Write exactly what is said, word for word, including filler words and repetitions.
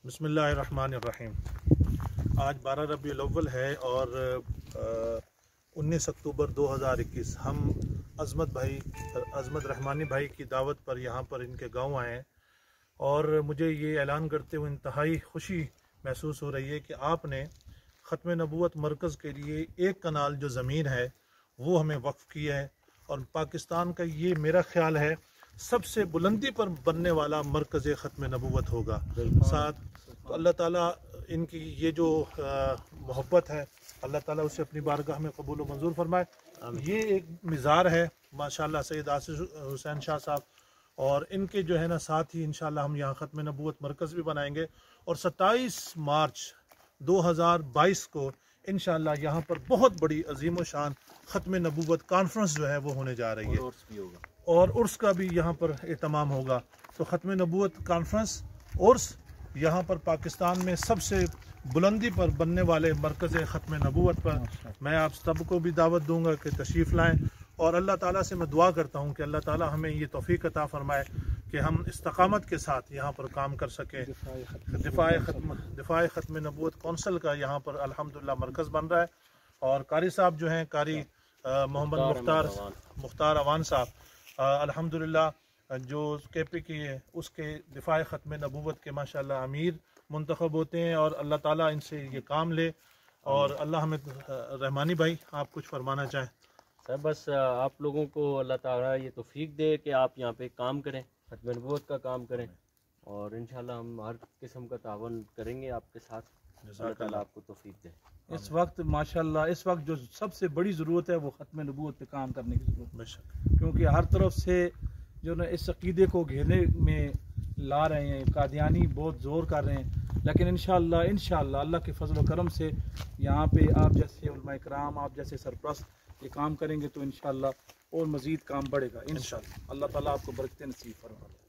بسم اللہ الرحمن الرحیم۔ آج بارہ ربیع الاول ہے اور انیس اکتوبر دو ہزار اکیس ہم عظمت بھائی عظمت رحمانی بھائی کی دعوت پر یہاں پر ان کے گاؤں آئے ہیں، اور مجھے یہ اعلان کرتے ہوئے انتہائی خوشی محسوس ہو رہی ہے کہ آپ نے ختم نبوت مرکز کے لیے ایک کنال جو زمین ہے وہ ہمیں وقف کی ہے، اور پاکستان کا یہ میرا خیال ہے سب سے بلندی پر بننے والا مرکز ختم نبوت ہوگا۔ ساتھ تو اللہ تعالیٰ ان کی یہ جو محبت ہے اللہ تعالیٰ اسے اپنی بارگاہ میں قبول و منظور فرمائے۔ یہ ایک مزار ہے ماشاءاللہ سید آصف حسین شاہ صاحب، اور ان کے جو ہے نا ساتھ ہی انشاءاللہ ہم یہاں ختم نبوت مرکز بھی بنائیں گے، اور ستائیس مارچ دو ہزار بائیس کو انشاءاللہ یہاں پر بہت بڑی عظیم و شان ختم نبوت کانفرنس جو ہے وہ ہونے جا رہی ہے، اور عرس کا بھی یہاں پر اہتمام ہوگا۔ تو ختم نبوت کانفرنس عرس یہاں پر پاکستان میں سب سے بلندی پر بننے والے مرکز ختم نبوت پر میں آپ سب کو بھی دعوت دوں گا کہ تشریف لائیں، اور اللہ تعالیٰ سے میں دعا کرتا ہوں کہ اللہ تعالیٰ ہمیں یہ توفیق عطا فرمائے کہ ہم استقامت کے ساتھ یہاں پر کام کر سکیں۔ دفاع ختم دفاع ختم نبوت کونسل کا یہاں پر الحمدللہ مرکز بن رہا ہے، اور قاری صاحب جو ہیں قاری محمد مختار مختار اوان صاحب الحمدللہ جو کے پی کی ہے اس کے دفاع ختم نبوت کے ماشاءاللہ امیر منتخب ہوتے ہیں، اور اللہ تعالیٰ ان سے یہ کام لے، اور اللہ ہمیں رحمانی بھائی آپ کچھ فرمانا چاہیں؟ سر بس آپ لوگوں کو اللہ تعالیٰ یہ توفیق دے کہ آپ یہاں پہ کام کریں، ختم نبوت کا کام کریں، اور انشاءاللہ ہم ہر قسم کا تعاون کریں گے آپ کے ساتھ۔ اللہ تعالیٰ آپ کو توفیق دے۔ اس وقت ماشاءاللہ اس وقت جو سب سے بڑی ضرورت ہے وہ ختم نبوت پہ کام کرنے کی ضرورت ہے، بے شک، کیونکہ ہر طرف سے جو نا اس عقیدے کو گھیرنے میں لا رہے ہیں، قادیانی بہت زور کر رہے ہیں، لیکن انشاءاللہ انشاءاللہ اللہ کے فضل و کرم سے یہاں پہ آپ جیسے علماء کرام، آپ جیسے سرپرست یہ کام کریں گے تو انشاءاللہ اور مزید کام بڑھے گا انشاءاللہ۔ اللہ تعالیٰ آپ کو برکتیں نصیب فرمائے۔